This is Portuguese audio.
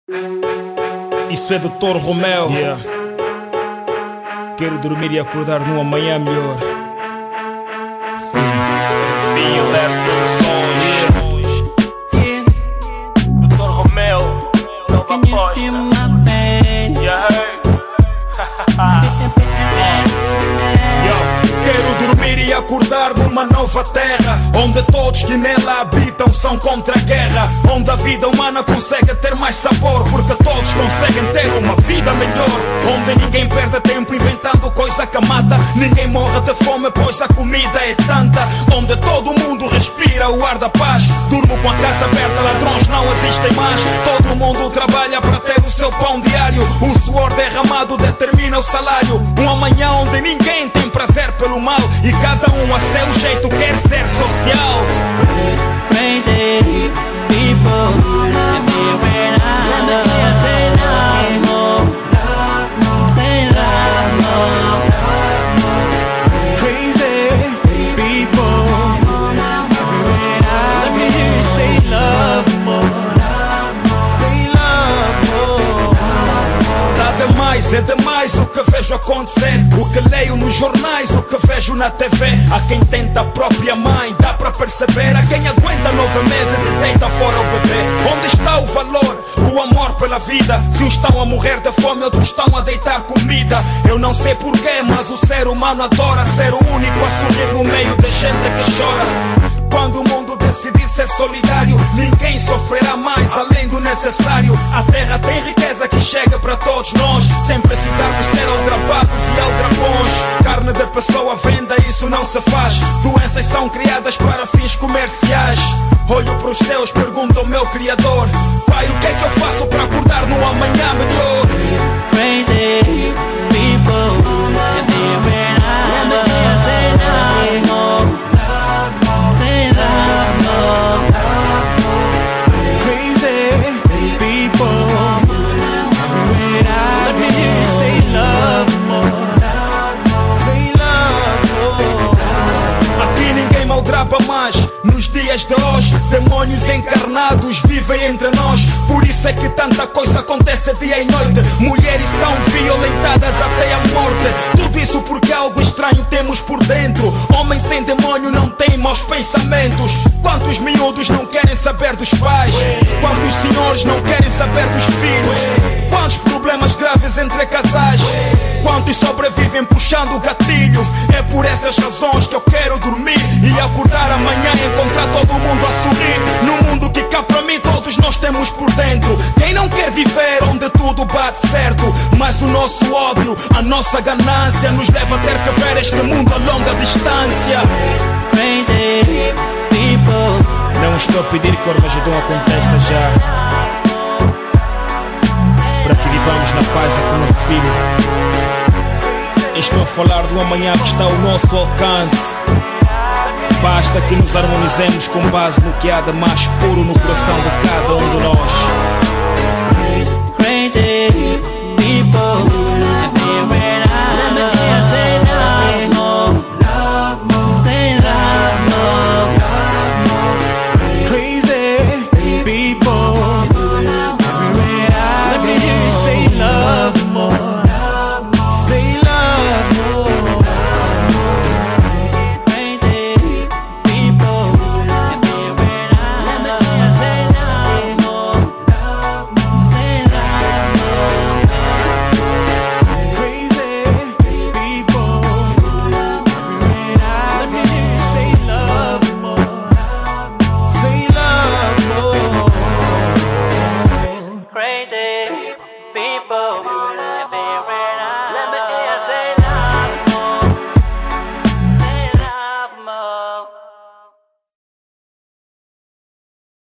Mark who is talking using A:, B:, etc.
A: Isso é Dr. Romeu. Yeah. Quero dormir e acordar num amanhã melhor. Sim. BLS Produções.
B: Yeah.
A: Dr. Romeu, nova
B: Can you
A: aposta.
B: feel my pain?
A: Yeah, hey. Quero dormir e acordar numa nova terra, onde todos que nela habitam são contra a guerra, onde a vida humana consegue ter mais sabor, porque todos conseguem ter uma vida melhor, onde ninguém perde tempo inventando coisa que mata, ninguém morre de fome pois a comida é tanta, onde todo mundo respira o ar da paz. Durmo com a casa aberta, ladrões não existem mais, todo mundo trabalha para ter o seu pão diário, o suor derramado determina o salário, um amanhã onde ninguém tem prazer pelo mal e cada um a seu jeito quer ser social.
B: Crazy people that me when I love. Say love more, say love more.
C: Crazy people, let me hear you say love more, say love more.
A: Tá demais, é demais o que vejo acontecer, o que leio nos jornais, o que vejo na TV. A quem tenta a própria mãe, dá pra perceber. A quem aguenta 9 meses e deita fora o bebê. Onde está o valor, o amor pela vida? Se uns estão a morrer de fome, outros estão a deitar comida. Eu não sei porquê, mas o ser humano adora ser o único a sorrir no meio de gente que chora. Quando o mundo decidir ser solidário, ninguém sofrerá mais além do necessário. A terra tem riqueza que chega para todos nós, sem precisarmos ser aldrabados e aldrabões. Carne de pessoa à venda, isso não se faz. Doenças são criadas para fins comerciais. Olho para os céus, pergunto ao meu Criador: Pai, o que é que eu faço para acordar no amanhã melhor?
B: Crazy people that me when I love. Say love more, say love more.
C: Crazy people, let me hear you say love more, say love more.
A: Aqui ninguém maltrapa mais. Nos dias de hoje, demônios encarnados vivem entre nós. Por isso é que tanta coisa acontece dia e noite. Mulheres são violentadas até a morte. Tudo isso porque algo estranho temos por dentro. Homem sem demônio não tem maus pensamentos. Quantos miúdos não querem saber dos pais? Quantos senhores não querem saber dos filhos? Quantos problemas graves entre casais? Quantos sobrevivem puxando o gatilho? É por essas razões que eu quero dormir e acordar amanhã e encontrar todo mundo a sorrir. No mundo que cá para mim todos nós temos por dentro. Quem não quer viver onde tudo bate certo? Mas o nosso ódio, a nossa ganância nos leva a ter que ver este mundo a longa distância.
B: Crazy people.
A: Não estou a pedir que o Armagedon aconteça já, para que vivamos na paz a que me refiro. Estou a falar do amanhã que está ao nosso alcance. Basta que nos harmonizemos com base no que há de mais puro no coração de cada um de nós.